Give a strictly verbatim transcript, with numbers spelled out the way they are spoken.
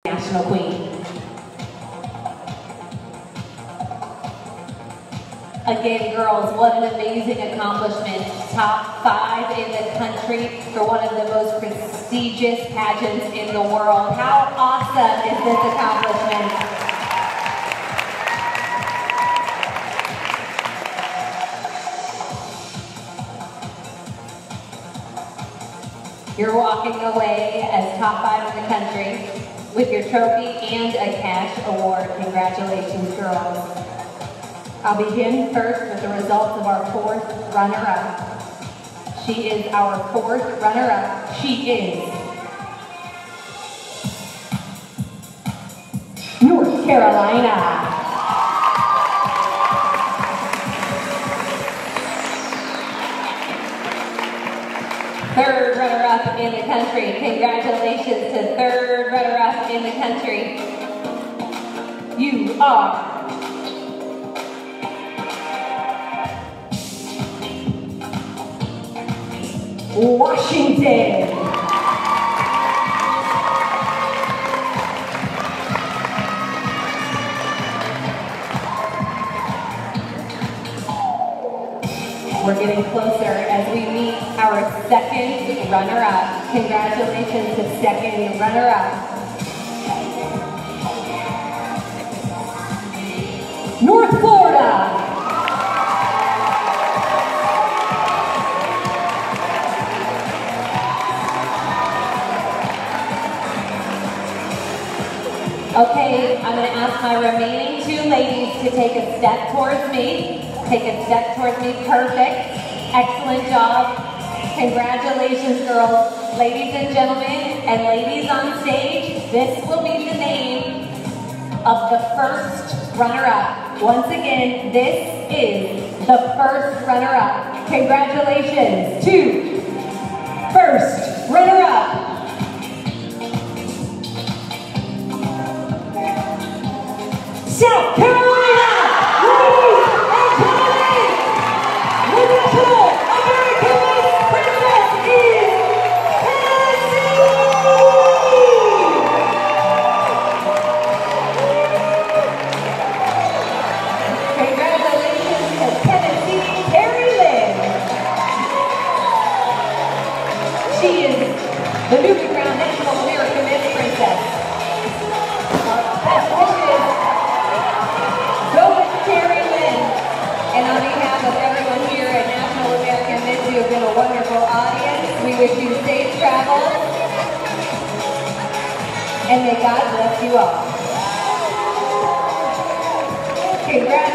National Queen. Again, girls, what an amazing accomplishment. Top five in the country for one of the most prestigious pageants in the world. How awesome is this accomplishment? You're walking away as top five in the country with your trophy and a cash award. Congratulations, girls. I'll begin first with the results of our fourth runner-up. She is our fourth runner-up. She is North Carolina. Third runner-up in the country. Congratulations to third runner-up in the country. You are Washington. We're getting closer as we meet our second runner-up. Congratulations to second runner-up. North Florida. Okay, I'm going to ask my remaining two ladies to take a step towards me. Take a step towards me. Perfect. Excellent job. Congratulations, girls. Ladies and gentlemen, and ladies on stage, this will be the name of the first runner-up. Once again, this is the first runner-up. Congratulations to first runner-up. South Carolina, ladies and gentlemen, the National American Miss Princess is Tennessee! Congratulations to Tennessee Terry Lynn. She is the newly crowned National American Miss Princess. And on behalf of everyone here at National American Miss, you have been a wonderful audience. We wish you safe travels. And may God bless you all. Congratulations.